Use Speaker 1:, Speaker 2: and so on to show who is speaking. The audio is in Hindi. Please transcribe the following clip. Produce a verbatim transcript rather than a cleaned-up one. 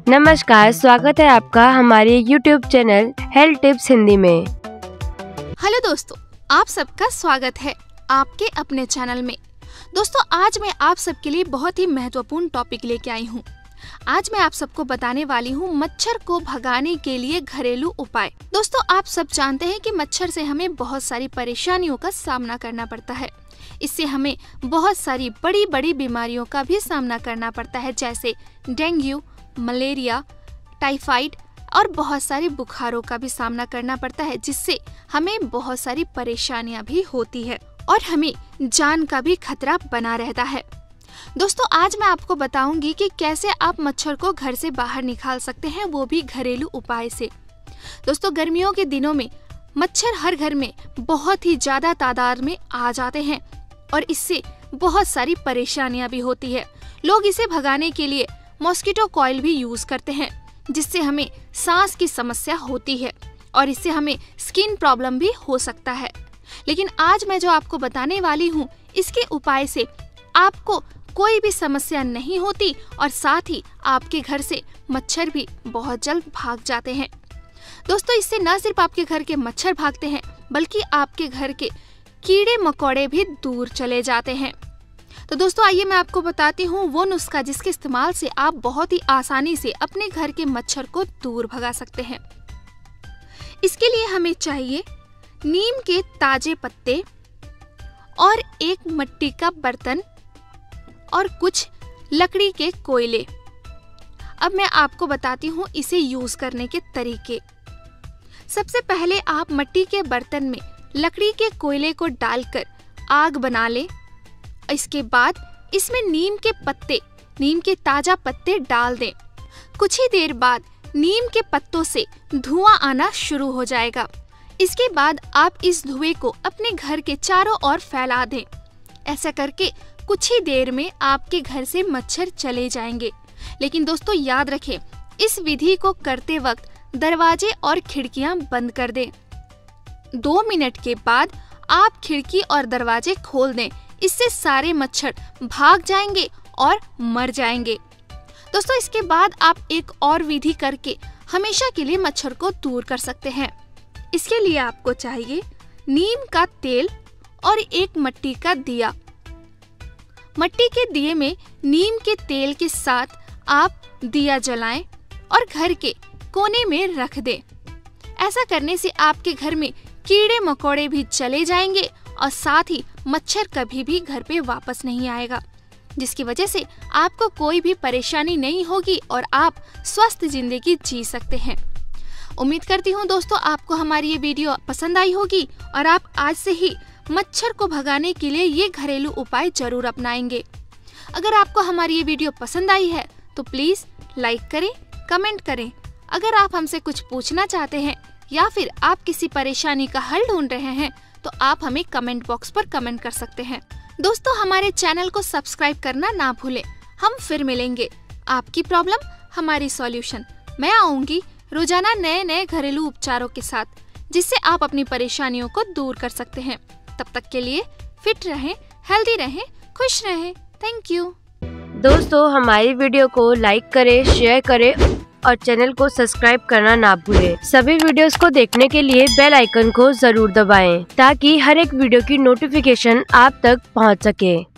Speaker 1: नमस्कार, स्वागत है आपका हमारे YouTube channel health tips Hindi में।
Speaker 2: हेलो दोस्तों, आप सबका स्वागत है आपके अपने चैनल में। दोस्तों, आज मैं आप सबके लिए बहुत ही महत्वपूर्ण टॉपिक लेके आई हूँ। आज मैं आप सबको बताने वाली हूँ मच्छर को भगाने के लिए घरेलू उपाय। दोस्तों, आप सब जानते हैं कि मच्छर से हमें बहुत सारी परेशानियों का सामना करना पड़ता है। इससे हमें बहुत सारी बड़ी बड़ी बीमारियों का भी सामना करना पड़ता है, जैसे डेंगू, मलेरिया, टाइफाइड और बहुत सारे बुखारों का भी सामना करना पड़ता है, जिससे हमें बहुत सारी परेशानियां भी होती है और हमें जान का भी खतरा बना रहता है। दोस्तों, आज मैं आपको बताऊंगी कि कैसे आप मच्छर को घर से बाहर निकाल सकते हैं, वो भी घरेलू उपाय से। दोस्तों, गर्मियों के दिनों में मच्छर हर घर में बहुत ही ज्यादा तादाद में आ जाते हैं और इससे बहुत सारी परेशानियां भी होती है। लोग इसे भगाने के लिए मॉस्किटो कॉइल भी यूज करते हैं, जिससे हमें सांस की समस्या होती है और इससे हमें स्किन प्रॉब्लम भी हो सकता है। लेकिन आज मैं जो आपको बताने वाली हूँ, इसके उपाय से आपको कोई भी समस्या नहीं होती और साथ ही आपके घर से मच्छर भी बहुत जल्द भाग जाते हैं। दोस्तों, इससे न सिर्फ आपके घर के मच्छर भागते हैं, बल्कि आपके घर के कीड़े मकोड़े भी दूर चले जाते हैं। तो दोस्तों, आइए मैं आपको बताती हूँ वो नुस्खा जिसके इस्तेमाल से आप बहुत ही आसानी से अपने घर के मच्छर को दूर भगा सकते हैं। इसके लिए हमें चाहिए नीम के ताजे पत्ते और एक मिट्टी का बर्तन और कुछ लकड़ी के कोयले। अब मैं आपको बताती हूँ इसे यूज करने के तरीके। सबसे पहले आप मिट्टी के बर्तन में लकड़ी के कोयले को डालकर आग बना लें। इसके बाद इसमें नीम के पत्ते, नीम के ताजा पत्ते डाल दें। कुछ ही देर बाद नीम के पत्तों से धुआं आना शुरू हो जाएगा। इसके बाद आप इस धुएं को अपने घर के चारों ओर फैला दें। ऐसा करके कुछ ही देर में आपके घर से मच्छर चले जाएंगे। लेकिन दोस्तों, याद रखें, इस विधि को करते वक्त दरवाजे और खिड़कियां बंद कर दें। दो मिनट के बाद आप खिड़की और दरवाजे खोल दें। इससे सारे मच्छर भाग जाएंगे और मर जाएंगे। दोस्तों, इसके बाद आप एक और विधि करके हमेशा के लिए मच्छर को दूर कर सकते हैं। इसके लिए आपको चाहिए नीम का तेल और एक मिट्टी का दिया। मिट्टी के दिए में नीम के तेल के साथ आप दिया जलाएं और घर के कोने में रख दें। ऐसा करने से आपके घर में कीड़े मकोड़े भी चले जाएंगे और साथ ही मच्छर कभी भी घर पे वापस नहीं आएगा, जिसकी वजह से आपको कोई भी परेशानी नहीं होगी और आप स्वस्थ जिंदगी जी सकते हैं। उम्मीद करती हूँ दोस्तों, आपको हमारी ये वीडियो पसंद आई होगी और आप आज से ही मच्छर को भगाने के लिए ये घरेलू उपाय जरूर अपनाएंगे। अगर आपको हमारी ये वीडियो पसंद आई है तो प्लीज लाइक करें, कमेंट करें। अगर आप हमसे कुछ पूछना चाहते हैं या फिर आप किसी परेशानी का हल ढूंढ रहे हैं तो आप हमें कमेंट बॉक्स पर कमेंट कर सकते हैं। दोस्तों, हमारे चैनल को सब्सक्राइब करना ना भूलें। हम फिर मिलेंगे। आपकी प्रॉब्लम हमारी सॉल्यूशन। मैं आऊंगी रोजाना नए नए घरेलू उपचारों के साथ, जिससे आप अपनी परेशानियों को दूर कर सकते हैं। तब तक के लिए फिट रहें, हेल्दी रहें, खुश रहें। Thank you.
Speaker 1: दोस्तों, हमारी वीडियो को लाइक करें, शेयर करें और चैनल को सब्सक्राइब करना ना भूलें। सभी वीडियोस को देखने के लिए बेल आइकन को जरूर दबाएं, ताकि हर एक वीडियो की नोटिफिकेशन आप तक पहुंच सके।